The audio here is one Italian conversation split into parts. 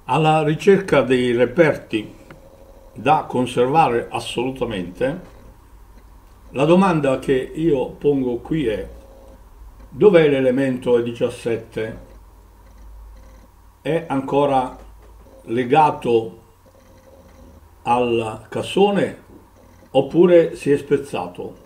Alla ricerca dei reperti da conservare assolutamente, la domanda che io pongo qui è: dov'è l'elemento E17? È ancora legato al cassone oppure si è spezzato?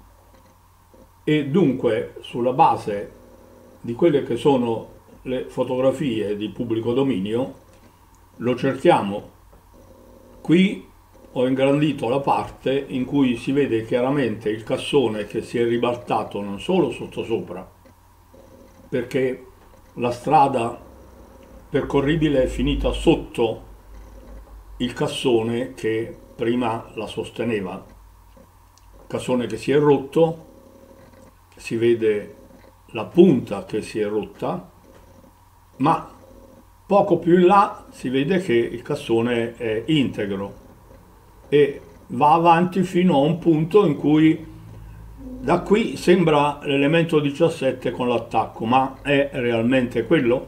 E dunque, sulla base di quelle che sono le fotografie di pubblico dominio, lo cerchiamo. Qui ho ingrandito la parte in cui si vede chiaramente il cassone che si è ribaltato non solo sottosopra, perché la strada percorribile è finita sotto il cassone che prima la sosteneva. Cassone che si è rotto, si vede la punta che si è rotta, ma poco più in là si vede che il cassone è integro e va avanti fino a un punto in cui da qui sembra l'elemento 17 con l'attacco, ma è realmente quello?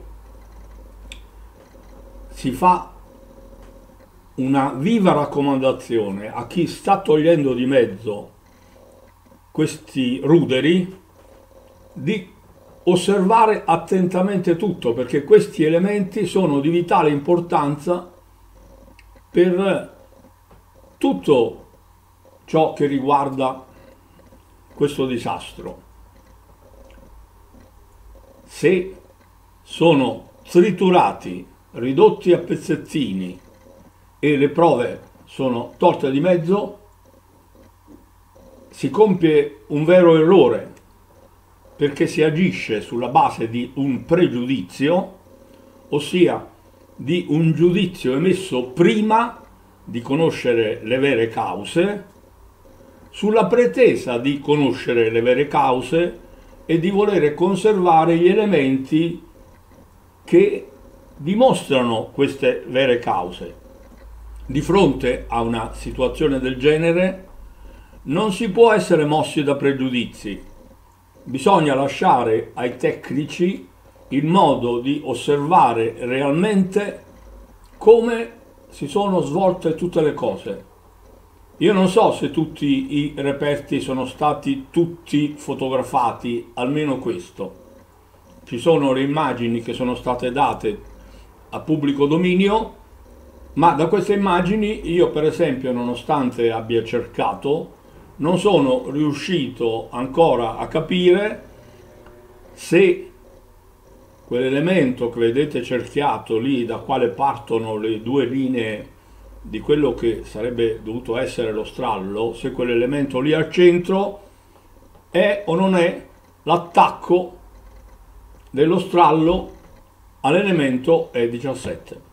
Si fa una viva raccomandazione a chi sta togliendo di mezzo questi ruderi di osservare attentamente tutto, perché questi elementi sono di vitale importanza per tutto ciò che riguarda questo disastro. Se sono triturati, ridotti a pezzettini e le prove sono tolte di mezzo, si compie un vero errore, perché si agisce sulla base di un pregiudizio, ossia di un giudizio emesso prima di conoscere le vere cause, sulla pretesa di conoscere le vere cause e di volere conservare gli elementi che dimostrano queste vere cause. Di fronte a una situazione del genere non si può essere mossi da pregiudizi, bisogna lasciare ai tecnici il modo di osservare realmente come si sono svolte tutte le cose. Io non so se tutti i reperti sono stati tutti fotografati, almeno questo. Ci sono le immagini che sono state date a pubblico dominio, ma da queste immagini io per esempio, nonostante abbia cercato, non sono riuscito ancora a capire se quell'elemento che vedete cerchiato lì, da quale partono le due linee di quello che sarebbe dovuto essere lo strallo, se quell'elemento lì al centro è o non è l'attacco dello strallo all'elemento E17.